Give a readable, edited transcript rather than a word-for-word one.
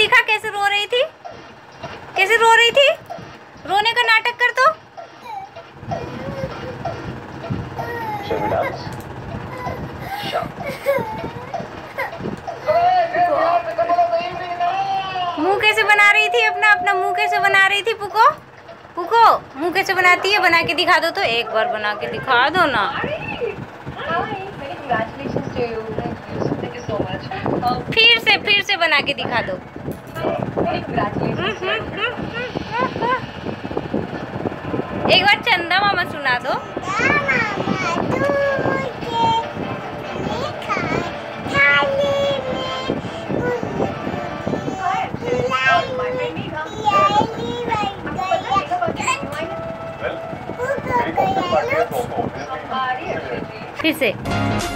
दिखा कैसे रो रही थी, कैसे रो रही थी। रोने का नाटक कर तो। मुंह कैसे बना रही थी अपना, अपना मुंह कैसे बना रही थी पुको। पुको मुंह कैसे बनाती है, बना के दिखा दो तो, एक बार बना के दिखा दो ना। फिर से बना के दिखा दो। एक बार चंदा मामा सुना दो। फिर से